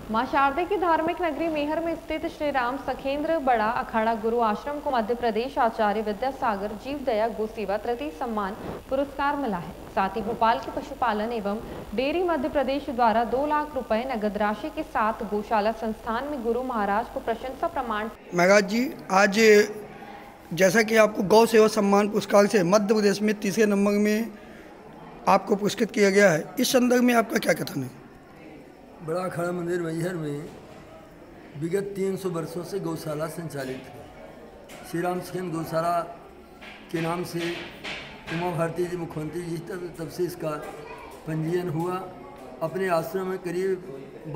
मां शारदे की धार्मिक नगरी मेहर में स्थित श्री राम सखेंद्र बड़ा अखाड़ा गुरु आश्रम को मध्य प्रदेश आचार्य विद्यासागर जीव दया गोसेवा तृतीय सम्मान पुरस्कार मिला है। साथ ही भोपाल के पशुपालन एवं डेयरी मध्य प्रदेश द्वारा 2 लाख रुपए नगद राशि के साथ गौशाला संस्थान में गुरु महाराज को प्रशंसा प्रमाण। मेघाज जी, आज जैसा कि आपको गौ सेवा सम्मान पुरस्कार से मध्य प्रदेश में तीसरे नंबर में आपको पुरस्कृत किया गया है, इस संदर्भ में आपका क्या कथन है? बड़ा अखाड़ा मंदिर मैहर में विगत 300 वर्षों से गौशाला संचालित है। श्री राम सखेंद्र गौशाला के नाम से उमा भारती जी मुख्यमंत्री जी तब से इसका पंजीयन हुआ। अपने आश्रम में करीब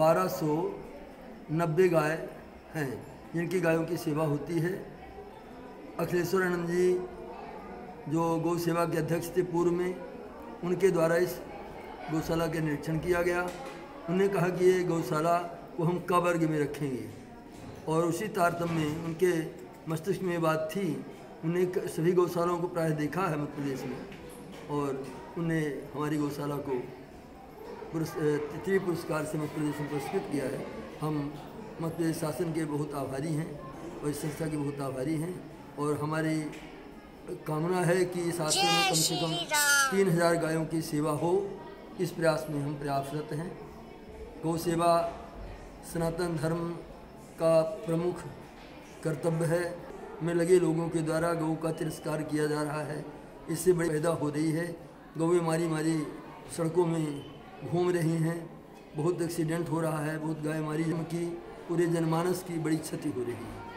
1290 गाय हैं जिनकी गायों की सेवा होती है। अखिलेश्वर आनंद जी जो गौ सेवा के अध्यक्ष थे पूर्व में, उनके द्वारा इस गौशाला का निरीक्षण किया गया। उन्होंने कहा कि ये गौशाला को हम क वर्ग में रखेंगे और उसी तारतम्य में उनके मस्तिष्क में बात थी। उन्हें सभी गौशालाओं को प्राय देखा है मध्य प्रदेश में और उन्हें हमारी गौशाला को तृतीय पुरस्कार से मध्य प्रदेश में पुरस्कृत किया है। हम मध्य प्रदेश शासन के बहुत आभारी हैं और इस संस्था के बहुत आभारी हैं और हमारी कामना है कि इस आश्रम में कम से कम 3000 गायों की सेवा हो। इस प्रयास में हम प्रयासरत हैं। गौ सेवा सनातन धर्म का प्रमुख कर्तव्य है। में लगे लोगों के द्वारा गौ का तिरस्कार किया जा रहा है, इससे बड़ी पैदा हो रही है। गौएं मारी सड़कों में घूम रही हैं, बहुत एक्सीडेंट हो रहा है, बहुत गाय मारी की पूरे जनमानस की बड़ी क्षति हो रही है।